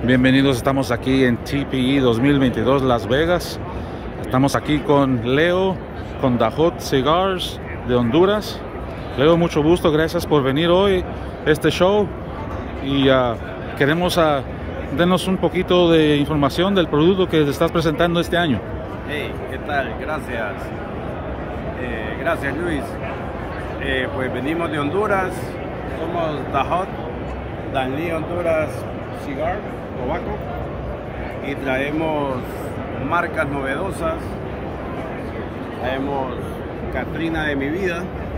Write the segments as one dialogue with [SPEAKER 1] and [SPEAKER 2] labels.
[SPEAKER 1] Bienvenidos, estamos aquí en TPE 2022 Las Vegas. Estamos aquí con Leo, con The Hut Cigars de Honduras. Leo, mucho gusto, gracias por venir hoy a este show. Y queremos denos un poquito de información del producto que estás presentando este año.
[SPEAKER 2] Hey, ¿qué tal? Gracias. Gracias, Luis. Pues venimos de Honduras. Somos The Hut, Danlí Honduras Cigar, Tobacco, y traemos marcas novedosas. Traemos Catrina de mi vida,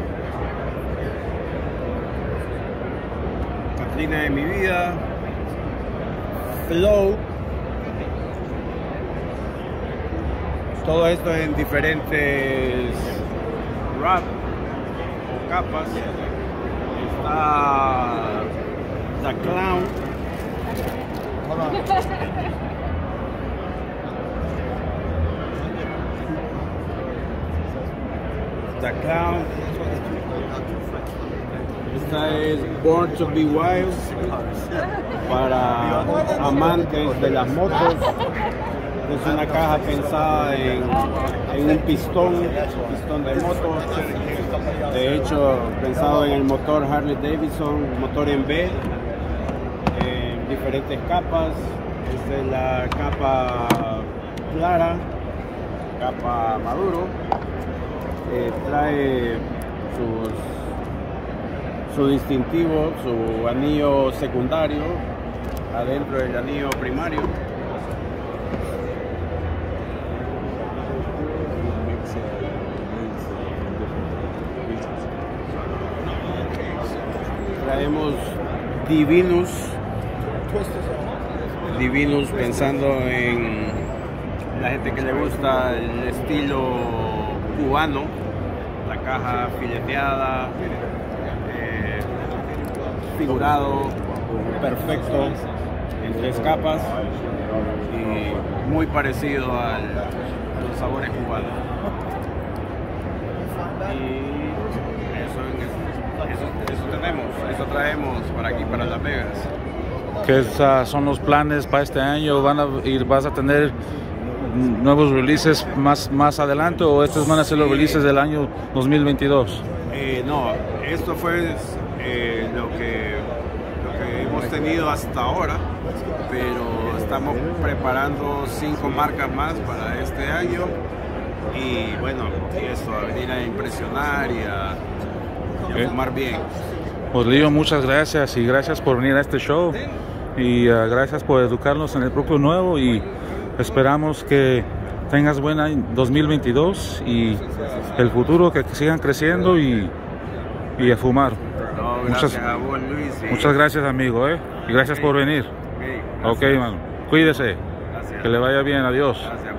[SPEAKER 2] Flow. Todo esto en diferentes wrap o capas. Está The Clown. The Clown. Esta es Born to be Wild, para amantes de las motos. Es una caja pensada en un pistón de moto. De hecho, pensado en el motor Harley Davidson, motor en B, en diferentes capas. Esta es la capa clara, capa maduro. Trae su distintivo, su anillo secundario adentro del anillo primario. Traemos Divinus pensando en la gente que le gusta el estilo cubano, la caja fileteada, figurado, perfecto, en 3 capas y muy parecido a los sabores cubanos. Y eso traemos para aquí, para Las Vegas.
[SPEAKER 1] ¿Qué son los planes para este año? ¿Vas a tener nuevos releases más adelante o estos van a ser los releases del año 2022?
[SPEAKER 2] No, esto fue lo que hemos tenido hasta ahora, pero estamos preparando 5 marcas más para este año. Y bueno, eso, a venir a impresionar y a fumar bien.
[SPEAKER 1] Pues Leo, muchas gracias y gracias por venir a este show y gracias por educarnos en el producto nuevo, y esperamos que tengas buen año 2022 y el futuro, que sigan creciendo y a fumar.
[SPEAKER 2] No, gracias a vos, Luis.
[SPEAKER 1] Muchas gracias, amigo, y gracias por venir.
[SPEAKER 2] Ok,
[SPEAKER 1] mano. Cuídese.
[SPEAKER 2] Gracias.
[SPEAKER 1] Que le vaya bien. Adiós.
[SPEAKER 2] Gracias.